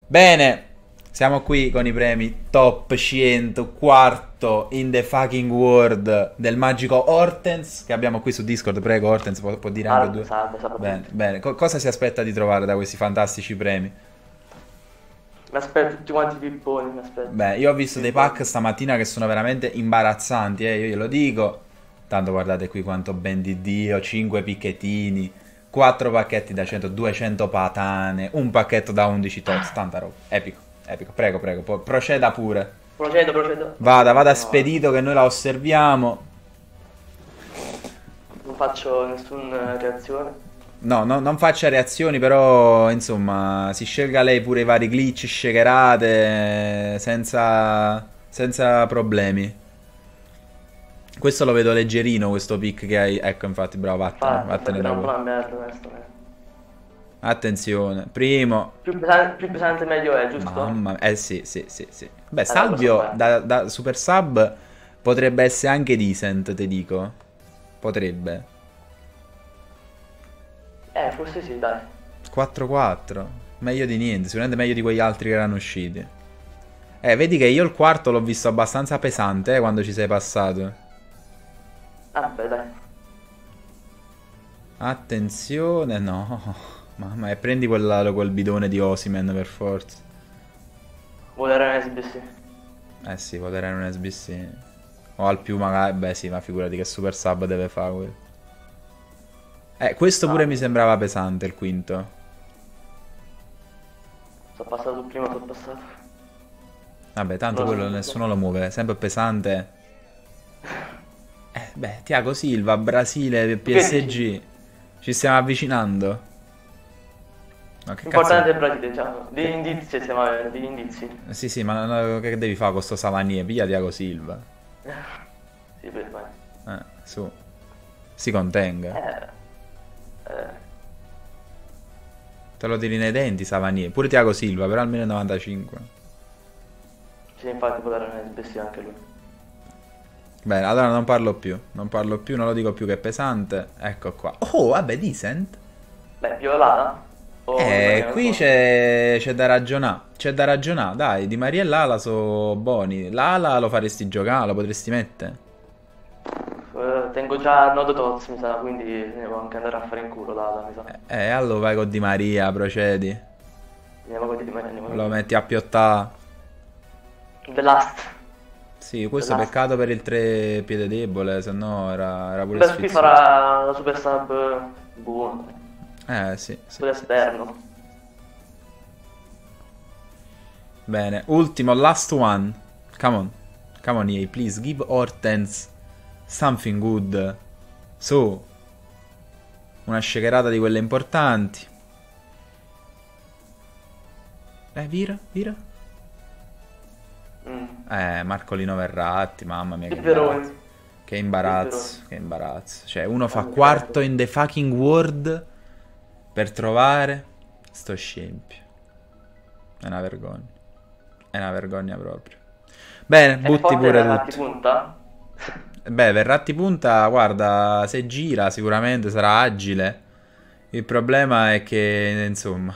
Bene, siamo qui con i premi top 100, quarto in the fucking world del magico Hortens che abbiamo qui su Discord. Prego, Hortens, può dire anche Salve, due. salve, salve a Bene, tutti. bene. Cosa si aspetta di trovare da questi fantastici premi? Mi aspetto tutti quanti i pipponi, mi aspetto. Beh, io ho visto dei Pipponi. pack stamattina che sono veramente imbarazzanti, io glielo dico. Tanto guardate qui quanto ben di Dio, 5 picchettini, 4 pacchetti da 100, 200 patane, un pacchetto da 11 tots, tanta roba. Epico, epico. Prego, prego, proceda pure. Procedo, procedo. Ok, Vada andiamo avanti. spedito che noi la osserviamo. Non faccio nessuna reazione. No, non faccia reazioni, però insomma, si scelga lei pure i vari glitch, shakerate, senza problemi. Questo lo vedo leggerino, questo pick che hai. Ecco, infatti, bravo, vattene, Infatti vattene da era un po' qua. una merda, onestamente. Attenzione, primo. Più pesante meglio è, giusto? Mamma, eh sì, sì, sì, sì. Beh, Dai, lo so Salvio fare. da super sub potrebbe essere anche decent, te dico. Potrebbe. Forse sì, dai. 4-4. Meglio di niente, sicuramente meglio di quegli altri che erano usciti. Vedi che io il quarto l'ho visto abbastanza pesante, quando ci sei passato. Beh, dai. Attenzione, no. Mamma, e prendi quel bidone di Osimen per forza. Volerò in SBC. Eh sì, potrei un SBC. O al più magari, beh sì, ma figurati che super sub deve fare quello. Questo pure mi No, sembrava pesante, il quinto. sono passato prima, sono passato. Vabbè, tanto Non lo so quello perché. nessuno lo muove, sempre pesante. Beh, Thiago Silva, Brasile, Tu che dici? PSG. Ci stiamo avvicinando. No, che cazzo. L'importante è il Brasile, diciamo. Degli Che... indizi stiamo avendo, degli indizi. Sì, sì, ma che devi fare con sto Savanier? Piglia Thiago Silva. Sì, per me. Su. Si contenga. Eh, eh, Te lo tiri nei denti, Savanier. Pure Thiago Silva, però almeno 95. sì, infatti può dare una SBC anche lui. Bene, allora non parlo più. Non parlo più, non lo dico più che è pesante. Ecco qua. Oh, vabbè, decent. Beh, Violana? O Di Maria Qui ancora? c'è da ragionare. C'è da ragionare. Dai, Di Maria e Lala sono buoni. Lala lo faresti giocare, lo potresti mettere. Tengo già Nodo Tots, mi sa, quindi devo anche andare a fare in culo là, mi sa. Allora vai con Di Maria, procedi. Andiamo con Di Maria, andiamo con Lo Di Maria. metti a piottà. The Last. Sì, The questo Last. peccato per il 3 piede debole, se no era pure Beh, qui sfizioso. farà la super sub buono. Sì, sì, Super sì, sì. esterno. Bene, ultimo, last one. Come on. Come on, EA, please give Hortense something good. Su, una shakerata di quelle importanti. Vira, vira. Mm. Marcolino Verratti, mamma mia, che imbarazzo. Pepperoni. Che Pepperoni. imbarazzo, che imbarazzo. Cioè, uno fa Mi quarto freddo. in the fucking world per trovare sto scempio. È una vergogna. È una vergogna proprio. Bene, È butti forte pure la ratti tutto. punta? Beh, Verratti punta, guarda, se gira sicuramente sarà agile. Il problema è che, insomma,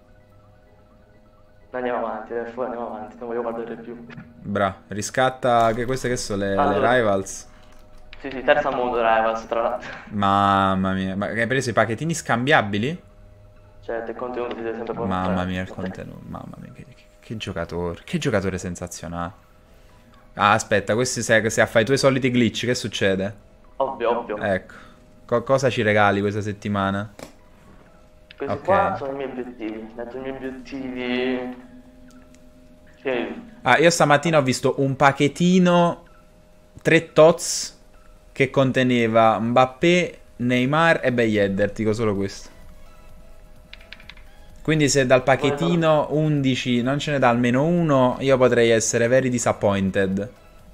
Andiamo avanti, andiamo avanti, non voglio guardare più. riscatta che queste che sono le Allora, Rivals. sì, sì, terza mondo Rivals, tra l'altro. Mamma mia, ma che hai preso i pacchettini scambiabili? Cioè, il contenuto si deve sempre Mamma portare. mia, il contenuto, mamma mia, che giocatore sensazionale. Ah, aspetta, questi se fai i tuoi soliti glitch, che succede? Ovvio, ovvio. Ecco, cosa ci regali questa settimana? Questi Ok. qua sono i miei obiettivi. Metto i miei obiettivi. Sì. Ah, io stamattina ho visto un pacchettino 3 tots che conteneva Mbappé, Neymar e Beyedder, dico solo questo. Quindi se dal Come sono? pacchettino 11 non ce ne dà almeno uno, io potrei essere very disappointed.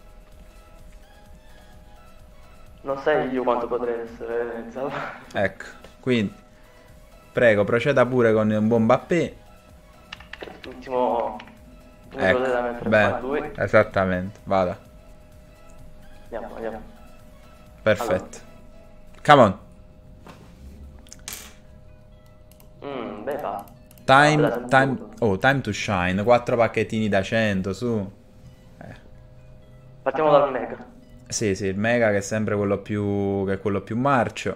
Non sai io quanto potrei essere. Ecco, quindi prego, proceda pure con un buon Mbappé. L'ultimo numero Ecco, da mettere qua bene, è lui. esattamente, vada. Andiamo, andiamo. Allora. Perfetto. Come on. Beh, va. time, Vabbè, time to shine. 4 pacchettini da 100, su. partiamo dal mega. Sì, sì, il mega che è sempre quello più, che è quello più marcio.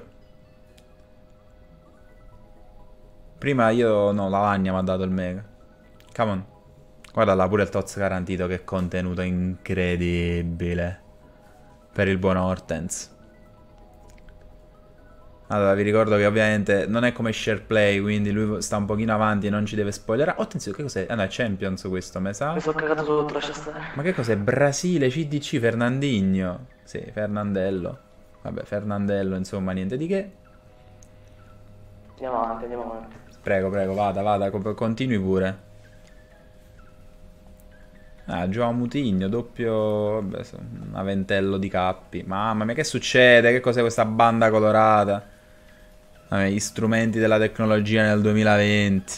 Prima io, no, Lavagna mi ha dato il mega. Come on. Guarda là, pure il Toz garantito, che contenuto incredibile. Per il buon Hortense. Allora, vi ricordo che ovviamente non è come SharePlay, quindi lui sta un pochino avanti e non ci deve spoilerare. Oh, attenzione, che cos'è? Ah no, è Champions questo, me sa. Mi sono cagato sotto, lascia stare. Ma che cos'è? Brasile, CDC, Fernandinho. Sì, Fernandello. Vabbè, Fernandello, insomma, niente di che. Andiamo avanti, andiamo avanti. Prego, prego, vada, continui pure. Ah, Joao Mutigno, doppio... Vabbè, un aventello di cappi. Mamma mia, che succede? Che cos'è questa banda colorata? Vabbè, gli strumenti della tecnologia nel 2020.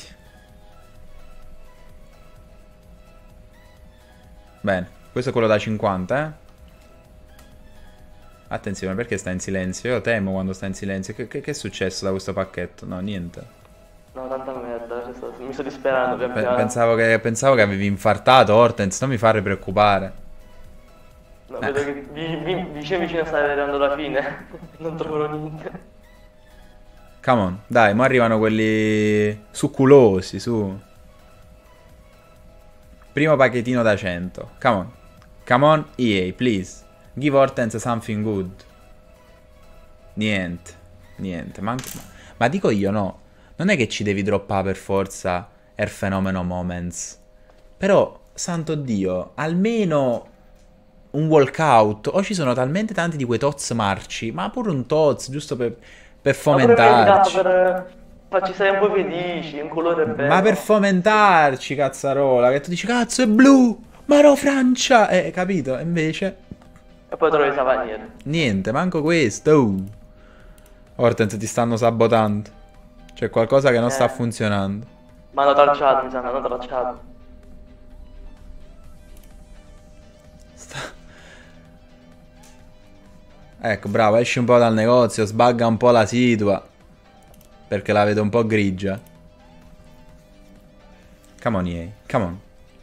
Bene, questo è quello da 50, eh? Attenzione, perché sta in silenzio? Io temo quando sta in silenzio. Che è successo da questo pacchetto? No, niente. No, tanta merda, mi sto disperando pian piano. Pensavo che avevi infartato, Hortense, non mi fare preoccupare. No, vedo che vicino sta arrivando la fine. Non troverò niente. Come on, dai, ma arrivano quelli succulosi, su. Primo pacchettino da 100. Come on. Come on, EA, please. Give Hortense something good. Niente. Niente. Ma dico io, no. Non è che ci devi droppare per forza il fenomeno Moments. Però, santo Dio, almeno un walkout. O ci sono talmente tanti di quei Tots marci. Ma pure un Tots, giusto per fomentarci. Per farci stare un po' felici, un colore bello. Ma per fomentarci, cazzarola. Che tu dici, cazzo, è blu. Ma no, Francia. Capito? E invece... E poi trovi Savanier. Niente, manco questo. Hortense, ti stanno sabotando. C'è qualcosa che non sta funzionando. Ma hanno tracciato, mi sa, hanno tracciato. Ecco, bravo, esci un po' dal negozio, sbagga un po' la situa. Perché la vedo un po' grigia. Come on, EA, come on.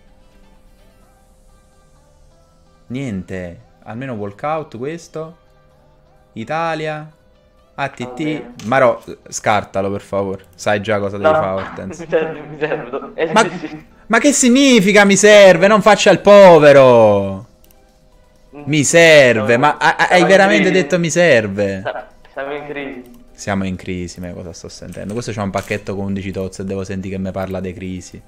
Niente. Almeno walkout questo. Italia. ATT. Maro, scartalo per favore. Sai già cosa devi fare, Hortense. Mi serve. Ma che significa mi serve? Non faccia il povero. Mi serve. Ma hai veramente detto mi serve? Siamo in crisi. Siamo in crisi, ma cosa sto sentendo? Questo c'ha un pacchetto con 11 tozze e devo sentire che mi parla di crisi.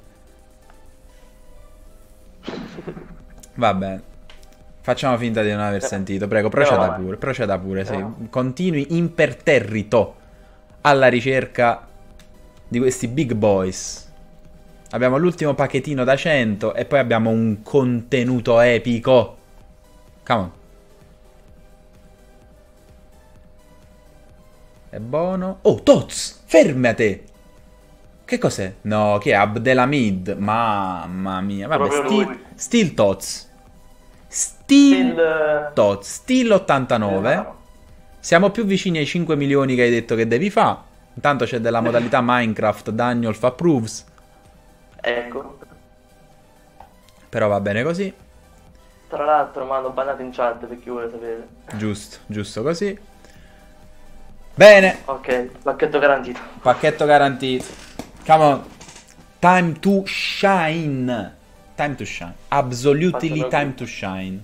Va bene. Facciamo finta di non aver sentito. Prego, proceda pure, sì. Continui imperterrito alla ricerca di questi big boys. Abbiamo l'ultimo pacchettino da 100 e poi abbiamo un contenuto epico. Come on. È buono. Oh, Tots! Fermate! Che cos'è? No, che è Abdelhamid? Mamma mia. Vabbè, Steel Tots. Steel Tots. Steel 89. Siamo più vicini ai 5 milioni che hai detto che devi fare. Intanto c'è della modalità Minecraft Daniel approves. Ecco. Però va bene così. Tra l'altro mi hanno bannato in chat per chi vuole sapere. Giusto, giusto così. Bene. Ok, pacchetto garantito. Pacchetto garantito. Come on. Time to shine. Time to shine. Absolutely time to shine.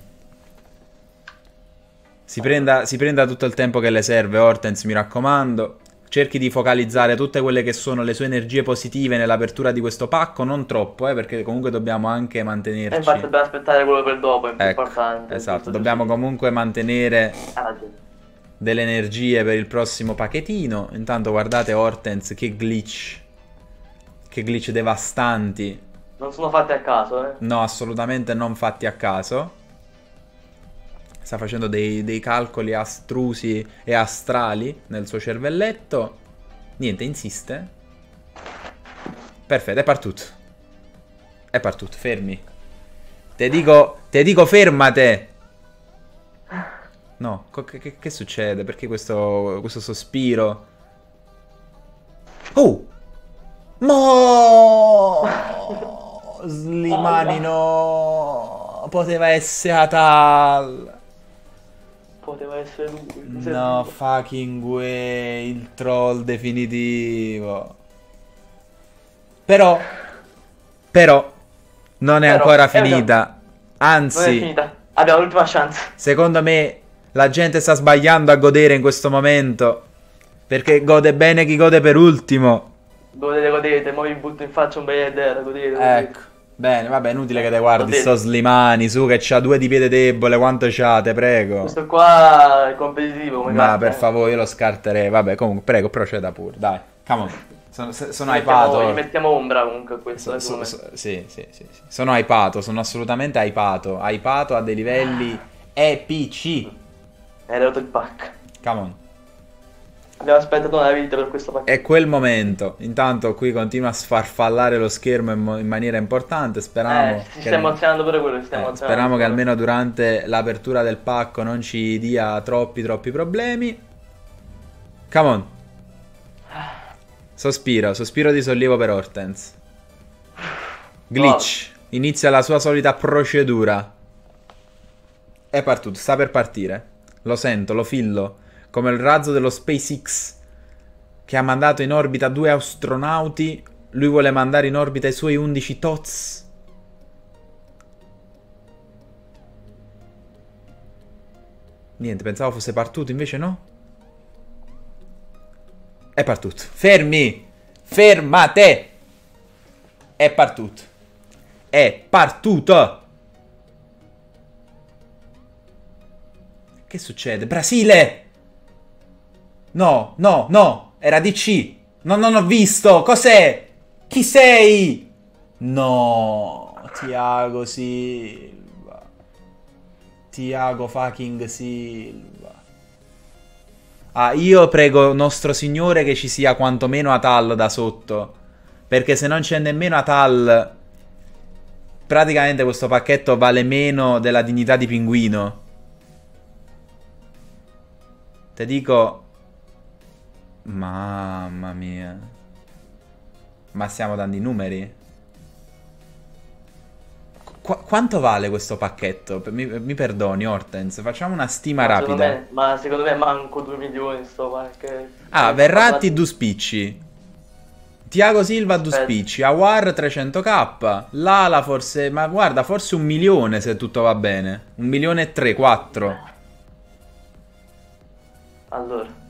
Si prenda tutto il tempo che le serve, Hortense, mi raccomando. Cerchi di focalizzare tutte quelle che sono le sue energie positive nell'apertura di questo pacco, non troppo, perché comunque dobbiamo anche mantenerci... infatti dobbiamo aspettare quello per dopo, è più importante. Esatto, dobbiamo comunque mantenere delle energie per il prossimo pacchettino. Intanto guardate Hortense, che glitch devastanti. Non sono fatti a caso, eh? No, assolutamente non fatti a caso. Sta facendo dei calcoli astrusi e astrali nel suo cervelletto. Niente, insiste. Perfetto, è partito. È partito, fermi. Te dico fermate. No, che succede? Perché questo sospiro? Oh! Mo! Slimani Alla. no! Poteva essere Atal. Poteva essere lui. Mi No, serviva. fucking way, il troll definitivo. Però, però, non è Però, ancora no, finita. non è Anzi, finita. Abbiamo l'ultima chance. secondo me, la gente sta sbagliando a godere in questo momento. Perché gode bene chi gode per ultimo. Godete, godete. Mo vi butto in faccia un bel godete, godete. Ecco. Bene, vabbè, inutile che te guardi Godete. sto Slimani, su che c'ha 2 di piede debole, quanto c'ha, te prego. Questo qua è competitivo come Ma carta, per favore, io lo scarterei. Vabbè, comunque, prego, proceda pure, dai. Come on. Sono hypato. Gli mettiamo ombra comunque a questo. Sì, sì, sì, sì. Sono hypato, sono assolutamente hypato. Hypato a dei livelli epici. È arrivato il pack. Come on. Abbiamo aspettato una vita per questo pack. È quel momento. Intanto qui continua a sfarfallare lo schermo in maniera importante. Speriamo Si sta emozionando pure quello. Si sta emozionando speriamo che pure. almeno durante l'apertura del pacco non ci dia troppi problemi. Come on. Sospiro di sollievo per Hortense. Glitch. Inizia la sua solita procedura. È partito, sta per partire. Lo sento, lo fillo. Come il razzo dello SpaceX che ha mandato in orbita 2 astronauti. Lui vuole mandare in orbita i suoi 11 TOTS. Niente, pensavo fosse partito, invece no. È partito. Fermi! Fermate! È partito. È partito! Che succede? Brasile! No, no, no! Era DC! No, non ho visto! Cos'è? Chi sei? No! Thiago Silva. Thiago fucking Silva. Ah, io prego nostro signore che ci sia quantomeno Atal da sotto. Perché se non c'è nemmeno Atal, praticamente questo pacchetto vale meno della dignità di pinguino. Te dico... Mamma mia. Ma stiamo dando i numeri? Quanto vale questo pacchetto? Mi perdoni, Hortense, facciamo una stima rapida. Secondo me manco 2 milioni sto pack. Ah, Verratti 2 spicci. Thiago Silva 2 spicci. Aouar 300k. Lala forse... Ma guarda, forse 1 milione se tutto va bene. 1 milione e 3, 4. Allora.